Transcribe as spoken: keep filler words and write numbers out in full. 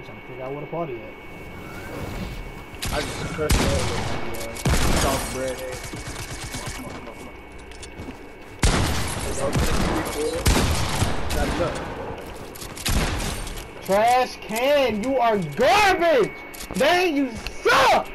I'm trying to figure out where the party at. I just crushed the other one. Soft bread. Trash can, you are garbage! Dang, you suck!